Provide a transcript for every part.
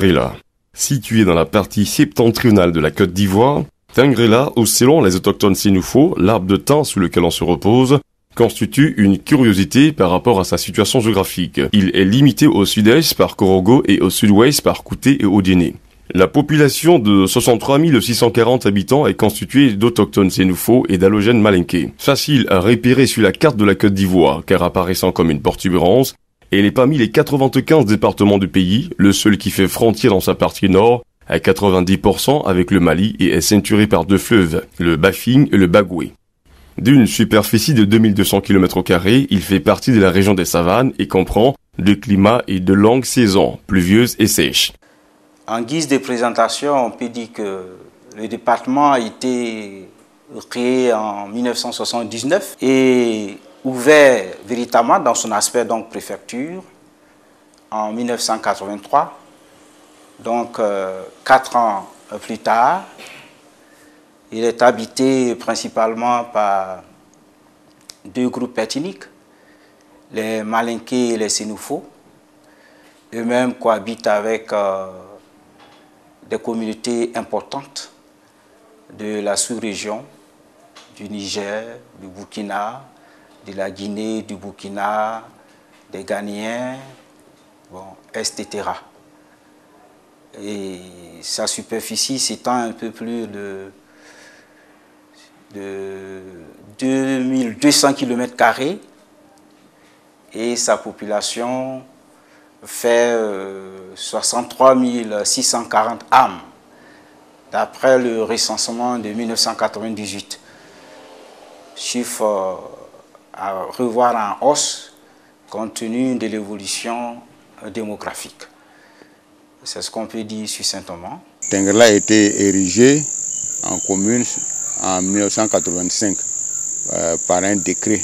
Tingrela. Situé dans la partie septentrionale de la Côte d'Ivoire, Tingrela, ou selon les autochtones sénoufos, l'arbre de thym sous lequel on se repose, constitue une curiosité par rapport à sa situation géographique. Il est limité au sud-est par Korogo et au sud-ouest par Kouté et Odiéné. La population de 63 640 habitants est constituée d'autochtones sénoufos et d'allogènes malinqués. Facile à repérer sur la carte de la Côte d'Ivoire, car apparaissant comme une protubérance, elle est parmi les 95 départements du pays, le seul qui fait frontière dans sa partie nord, à 90% avec le Mali et est ceinturé par deux fleuves, le Bafing et le Bagoué. D'une superficie de 2200 km², il fait partie de la région des savanes et comprend deux climats et de longues saisons, pluvieuses et sèches. En guise de présentation, on peut dire que le département a été créé en 1979 et ouvert véritablement dans son aspect donc préfecture en 1983. Donc 4 ans plus tard, il est habité principalement par deux groupes ethniques, les Malinqués et les Sénoufos. Eux-mêmes cohabitent avec des communautés importantes de la sous-région, du Niger, du Burkina, de la Guinée, du Burkina, des Ghanéens, etc. Et sa superficie s'étend un peu plus de 2200 km² et sa population fait 63 640 âmes, d'après le recensement de 1998. Chiffre à revoir en hausse compte tenu de l'évolution démographique. C'est ce qu'on peut dire sur Saint-Omer. Tingrela a été érigé en commune en 1985 par un décret.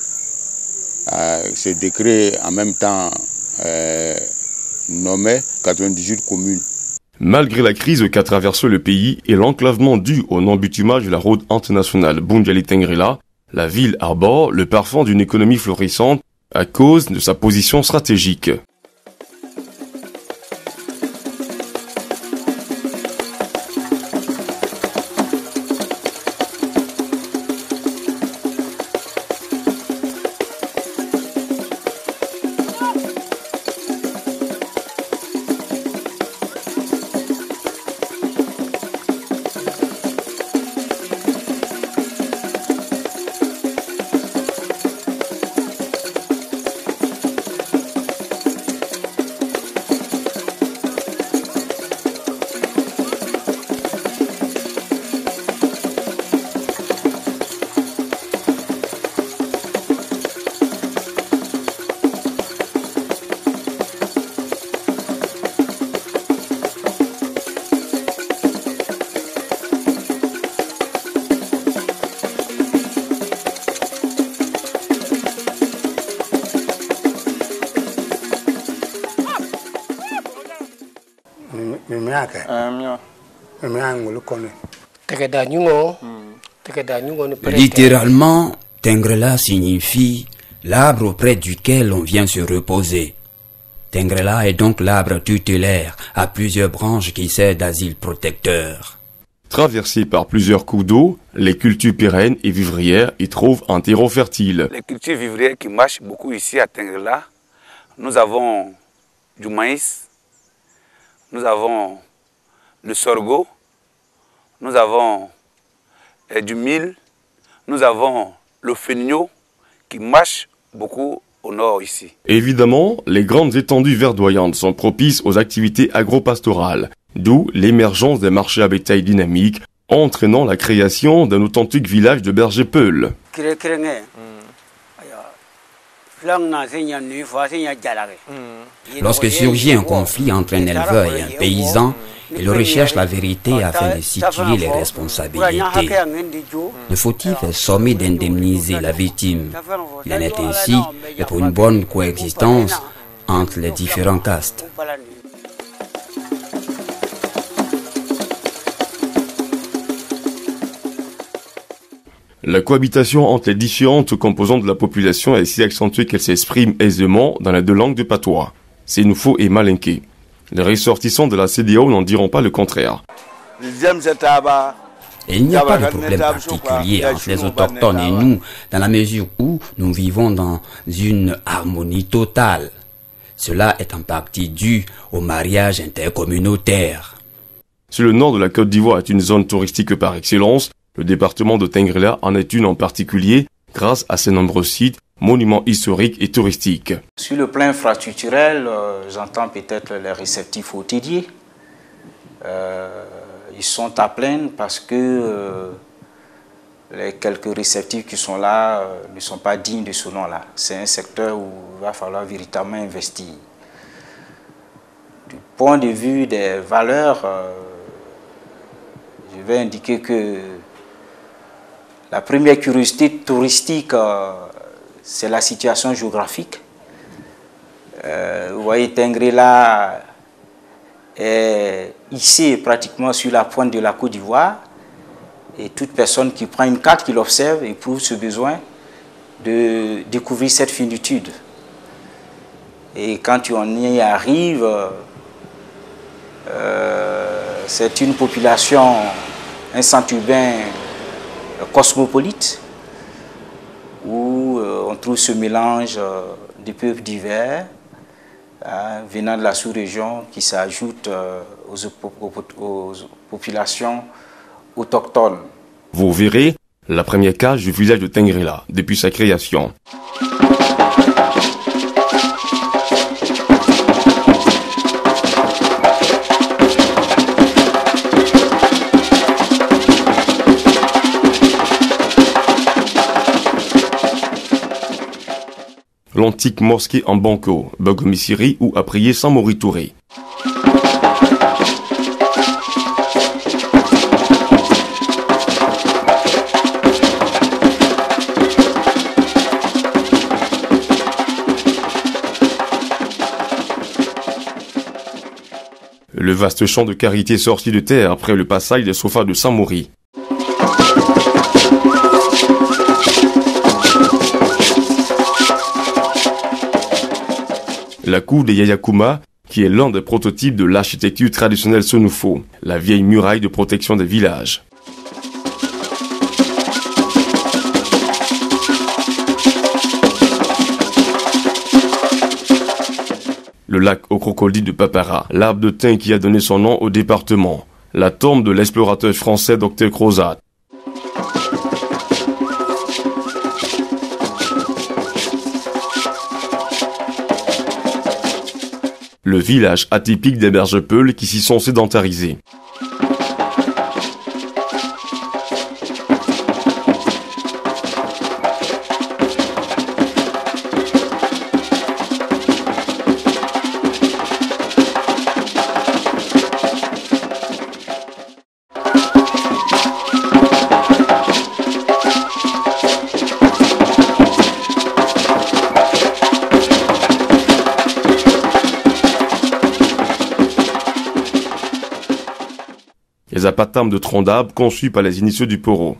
Ce décret en même temps nommait 98 communes. Malgré la crise qu'a traversé le pays et l'enclavement dû au non-bitumage de la route internationale Boundiali-Tingrela, la ville arbore le parfum d'une économie florissante à cause de sa position stratégique. Littéralement, Tingrela signifie l'arbre auprès duquel on vient se reposer. Tingrela est donc l'arbre tutélaire à plusieurs branches qui sert d'asile protecteur. Traversé par plusieurs cours d'eau, les cultures pérennes et vivrières y trouvent un terreau fertile. Les cultures vivrières qui marchent beaucoup ici à Tingrela, nous avons du maïs, nous avons le sorgho, nous avons du mil, nous avons le fenio qui marche beaucoup au nord ici. Évidemment, les grandes étendues verdoyantes sont propices aux activités agro-pastorales, d'où l'émergence des marchés à bétail dynamiques, entraînant la création d'un authentique village de bergers-peuls. Lorsque surgit un conflit entre un éleveur et un paysan, il recherche la vérité afin de situer les responsabilités. Ne faut-il sommer d'indemniser la victime? Il en est ainsi pour une bonne coexistence entre les différents castes. La cohabitation entre les différentes composantes de la population est si accentuée qu'elle s'exprime aisément dans les deux langues du patois, sénoufo et malinké. Les ressortissants de la CEDEAO n'en diront pas le contraire. Il n'y a pas de problème particulier entre les autochtones et nous, dans la mesure où nous vivons dans une harmonie totale. Cela est en partie dû au mariage intercommunautaire. Si le nord de la Côte d'Ivoire est une zone touristique par excellence, le département de Tengrela en est une en particulier grâce à ses nombreux sites, monuments historiques et touristiques. Sur le plan infrastructurel, j'entends peut-être les réceptifs hôteliers. Ils sont à plaindre parce que les quelques réceptifs qui sont là ne sont pas dignes de ce nom-là. C'est un secteur où il va falloir véritablement investir. Du point de vue des valeurs, je vais indiquer que la première curiosité touristique, c'est la situation géographique. Vous voyez, Tengrela est ici pratiquement sur la pointe de la Côte d'Ivoire. Et toute personne qui prend une carte, qui l'observe, éprouve ce besoin de découvrir cette finitude. Et quand on y arrive, c'est une population, un centre urbain cosmopolite, où on trouve ce mélange de peuples divers, venant de la sous-région, qui s'ajoute aux populations autochtones. Vous verrez la première case du village de Tengrela depuis sa création. L'antique mosquée en Banco, Bogomissiri, où a prié Samori Touré. Le vaste champ de carité sorti de terre après le passage des sofas de Samori. La cour des Yayakuma, qui est l'un des prototypes de l'architecture traditionnelle Senufo, la vieille muraille de protection des villages. Le lac aux crocodiles de Papara, l'arbre de thym qui a donné son nom au département, la tombe de l'explorateur français Dr Crozat. Le village atypique des Bergepeuls qui s'y sont sédentarisés. Les apatames de troncs d'arbres conçus par les initiés du Poro.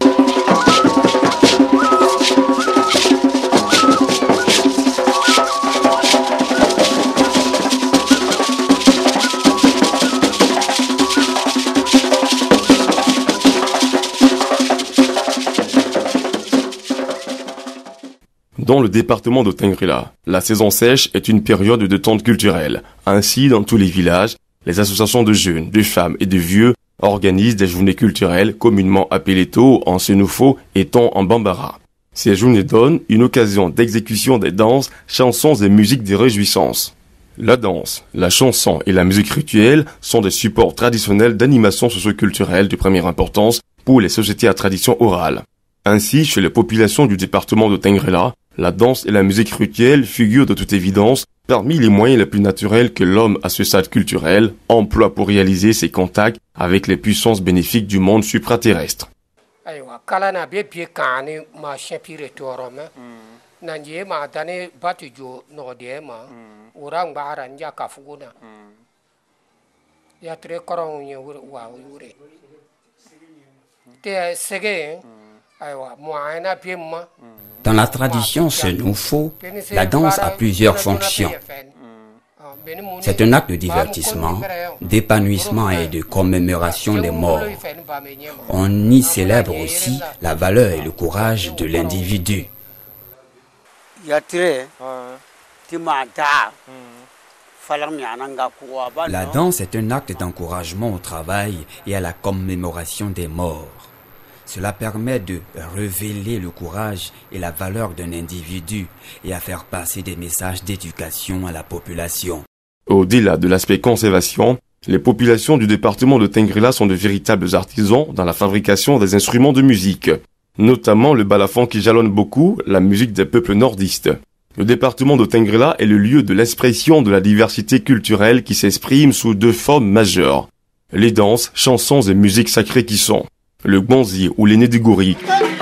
Dans le département de Tengrela, la saison sèche est une période de détente culturelle. Ainsi, dans tous les villages, les associations de jeunes, de femmes et de vieux organisent des journées culturelles communément appelées tôt en Senufo et ton en Bambara. Ces journées donnent une occasion d'exécution des danses, chansons et musiques de réjouissance. La danse, la chanson et la musique rituelle sont des supports traditionnels d'animation socio-culturelle de première importance pour les sociétés à tradition orale. Ainsi, chez les populations du département de Tengrela, la danse et la musique rituelle figurent de toute évidence parmi les moyens les plus naturels que l'homme à ce stade culturel emploie pour réaliser ses contacts avec les puissances bénéfiques du monde supraterrestre. Dans la tradition Senufo, la danse a plusieurs fonctions. C'est un acte de divertissement, d'épanouissement et de commémoration des morts. On y célèbre aussi la valeur et le courage de l'individu. La danse est un acte d'encouragement au travail et à la commémoration des morts. Cela permet de révéler le courage et la valeur d'un individu et à faire passer des messages d'éducation à la population. Au-delà de l'aspect conservation, les populations du département de Tengrela sont de véritables artisans dans la fabrication des instruments de musique, notamment le balafon qui jalonne beaucoup la musique des peuples nordistes. Le département de Tengrela est le lieu de l'expression de la diversité culturelle qui s'exprime sous deux formes majeures. Les danses, chansons et musiques sacrées qui sont le Gbanzi ou les Nédigori.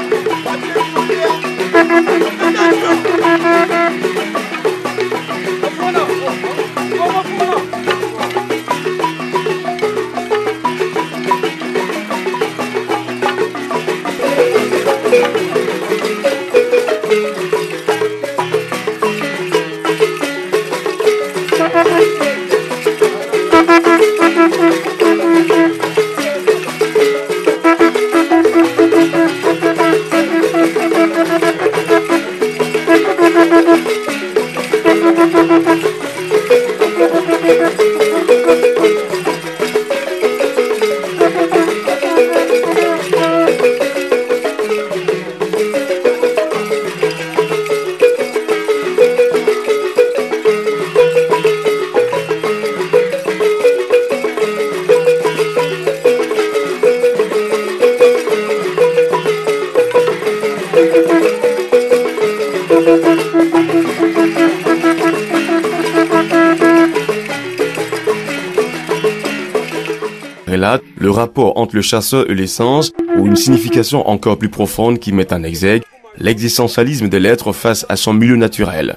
Relate le rapport entre le chasseur et les singes, ou une signification encore plus profonde qui met en exergue l'existentialisme de l'être face à son milieu naturel.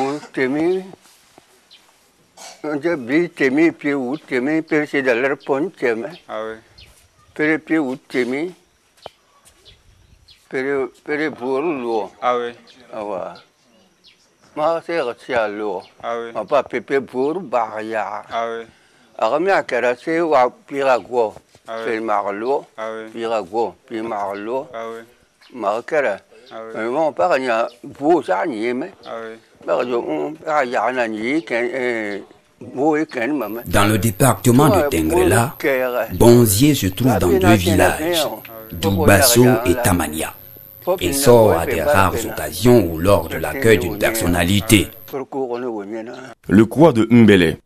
Dans le département de Tengrela, Bonzier se trouve dans deux villages, Doubasso et Tamania. Il sort à des rares occasions ou lors de l'accueil d'une personnalité. Le Kwa de Mbele.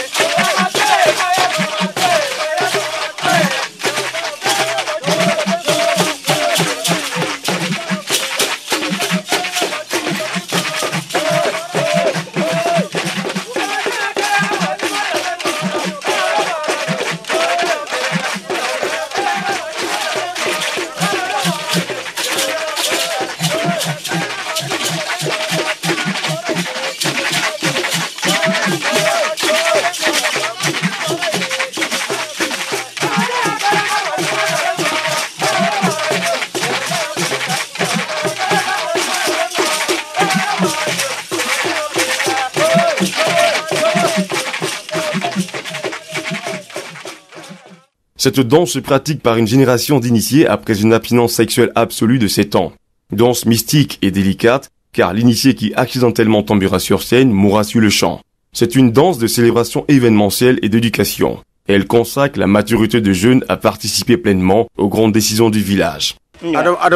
Cette danse se pratique par une génération d'initiés après une abstinence sexuelle absolue de 7 ans. Danse mystique et délicate, car l'initié qui accidentellement tombera sur scène mourra sur le champ. C'est une danse de célébration événementielle et d'éducation. Elle consacre la maturité de jeunes à participer pleinement aux grandes décisions du village. Bon,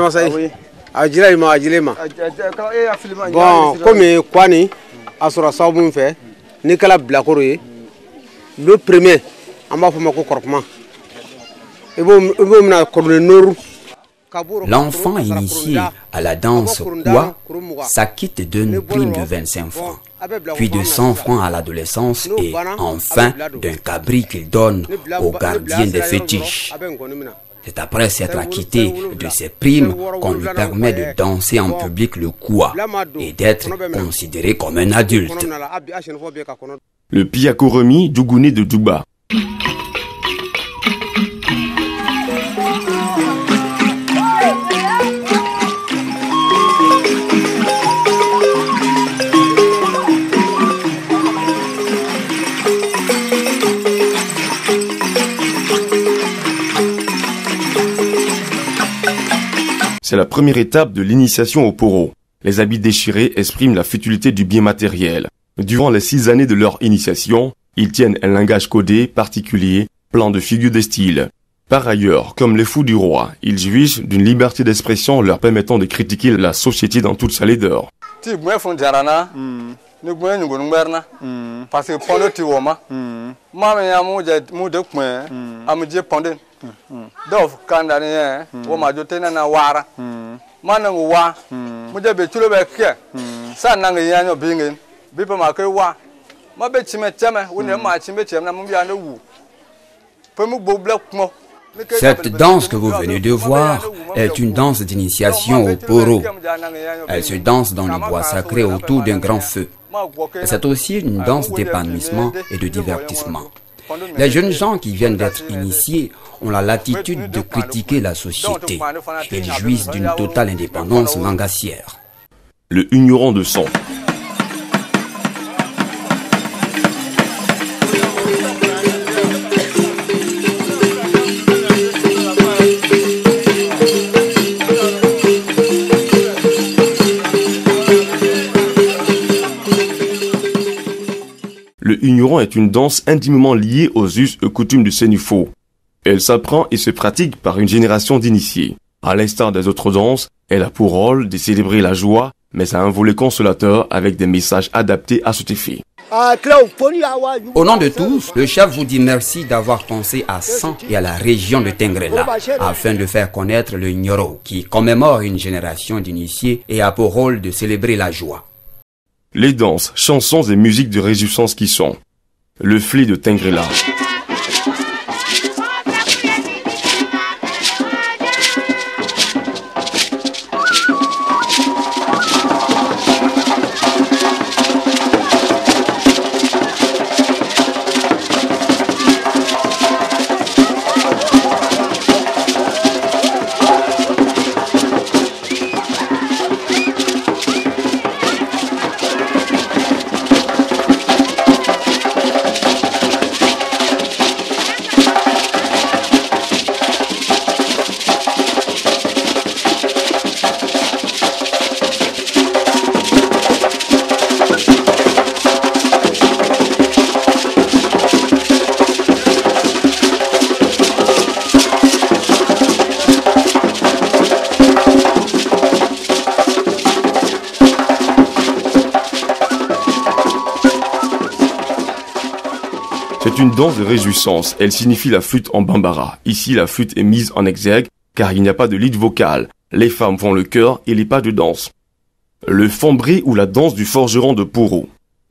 comme Kwani, Asura Saoum fait, Nicolas Blacoroye, le premier, en bas pour mon corpement. L'enfant initié à la danse Kwa s'acquitte d'une prime de 25 francs, puis de 100 francs à l'adolescence et enfin d'un cabri qu'il donne au gardien des fétiches. C'est après s'être acquitté de ces primes qu'on lui permet de danser en public le Kwa et d'être considéré comme un adulte. Le Piakoremi Dougouni de Douba. C'est la première étape de l'initiation au poro. Les habits déchirés expriment la futilité du bien matériel. Durant les 6 années de leur initiation, ils tiennent un langage codé, particulier, plein de figures de style. Par ailleurs, comme les fous du roi, ils jouissent d'une liberté d'expression leur permettant de critiquer la société dans toute sa laideur. Cette danse que vous venez de voir est une danse d'initiation au poro. Elle se danse dans le bois sacré autour d'un grand feu. C'est aussi une danse d'épanouissement et de divertissement. Les jeunes gens qui viennent d'être initiés ont la latitude de critiquer la société. Ils jouissent d'une totale indépendance langassière. Le ignorant de son. Le ignorant est une danse intimement liée aux us et coutumes du Sénufo. Elle s'apprend et se pratique par une génération d'initiés. À l'instar des autres danses, elle a pour rôle de célébrer la joie, mais a un volet consolateur avec des messages adaptés à cet effet. Au nom de tous, le chef vous dit merci d'avoir pensé à San et à la région de Tengrela afin de faire connaître le Nyoro qui commémore une génération d'initiés et a pour rôle de célébrer la joie. Les danses, chansons et musiques de réjouissance qui sont le flé de Tengrela. C'est une danse de réjouissance. Elle signifie la flûte en bambara. Ici, la flûte est mise en exergue car il n'y a pas de lead vocal. Les femmes font le chœur et les pas de danse. Le fambré ou la danse du forgeron de Poro.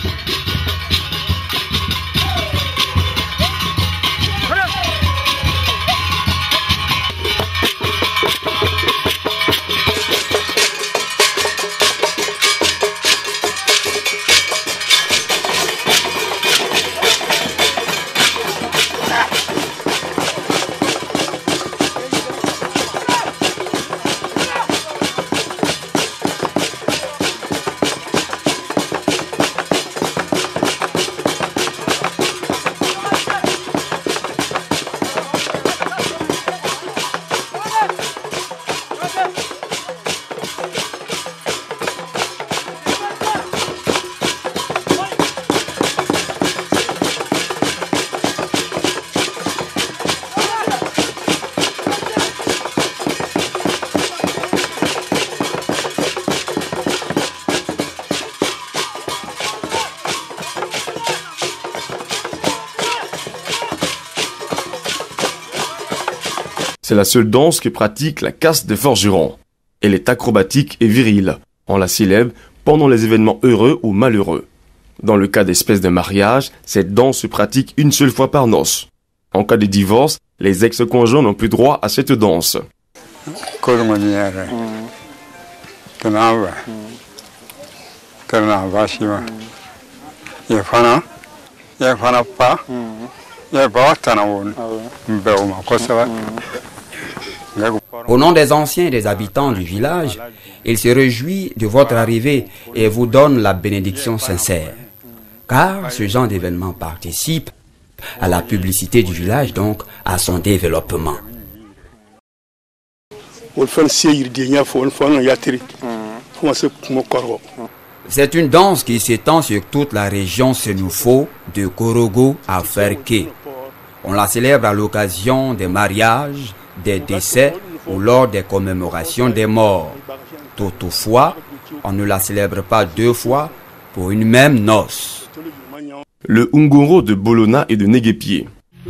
C'est la seule danse que pratique la caste des forgerons. Elle est acrobatique et virile. On la célèbre pendant les événements heureux ou malheureux. Dans le cas d'espèces de mariage, cette danse se pratique une seule fois par noce. En cas de divorce, les ex-conjoints n'ont plus droit à cette danse. Au nom des anciens et des habitants du village, il se réjouit de votre arrivée et vous donne la bénédiction sincère. Car ce genre d'événement participe à la publicité du village, donc à son développement. C'est une danse qui s'étend sur toute la région Sénoufo, de Korogo à Ferké. On la célèbre à l'occasion des mariages, des décès ou lors des commémorations des morts. Toutefois, on ne la célèbre pas deux fois pour une même noce. Le Ungoro de Bolona et de Néguépié.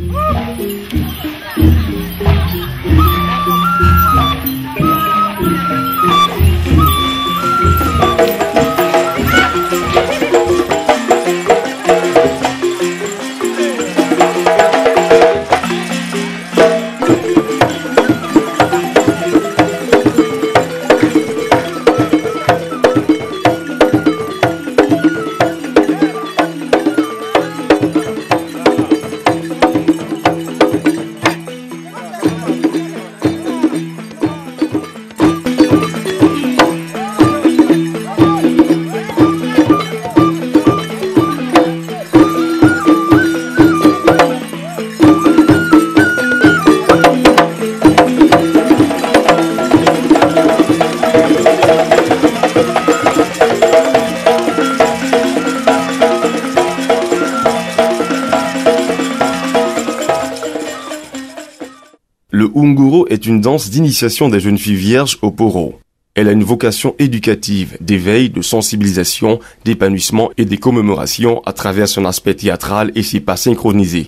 Le Ungoro est une danse d'initiation des jeunes filles vierges au poro. Elle a une vocation éducative, d'éveil, de sensibilisation, d'épanouissement et des commémorations à travers son aspect théâtral et ses pas synchronisés.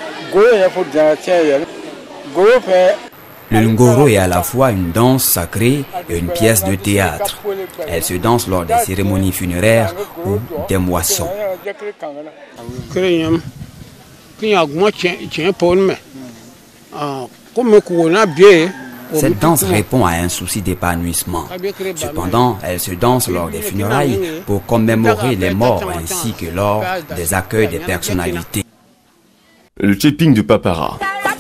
Le Ungoro est à la fois une danse sacrée et une pièce de théâtre. Elle se danse lors des cérémonies funéraires ou des moissons. Cette danse répond à un souci d'épanouissement. Cependant, elle se danse lors des funérailles pour commémorer les morts ainsi que lors des accueils des personnalités. Le Tcheping de Papara.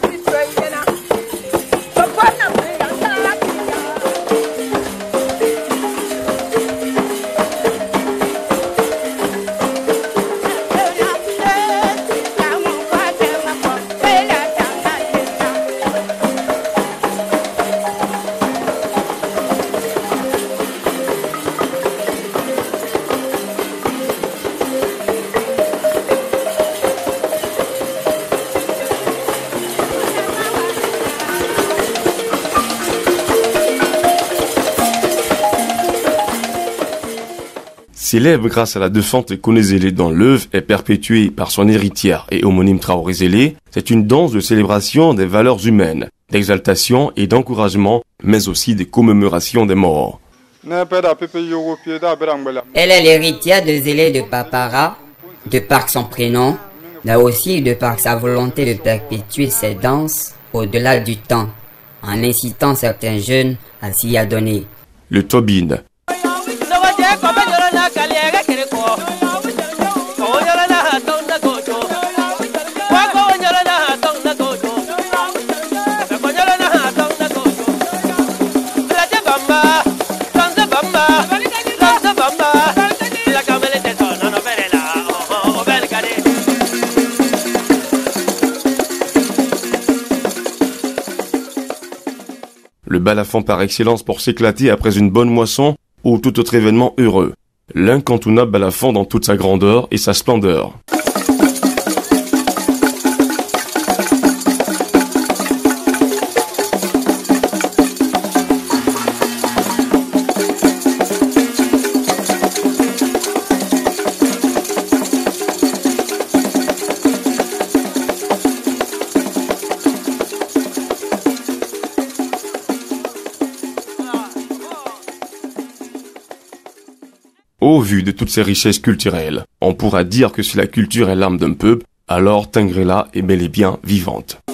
Célèbre grâce à la défunte Konezélé dans l'œuvre et perpétuée par son héritière et homonyme Traoré Zélé, c'est une danse de célébration des valeurs humaines, d'exaltation et d'encouragement, mais aussi de commémoration des morts. Elle est l'héritière de Zélé de Papara, de par son prénom, mais aussi de par sa volonté de perpétuer ces danses au-delà du temps, en incitant certains jeunes à s'y adonner. Le Tobin. Le balafon par excellence pour s'éclater après une bonne moisson ou tout autre événement heureux. L'incontournable balafon dans toute sa grandeur et sa splendeur. Au vu de toutes ces richesses culturelles, on pourra dire que si la culture est l'âme d'un peuple, alors Tengrela est bel et bien vivante.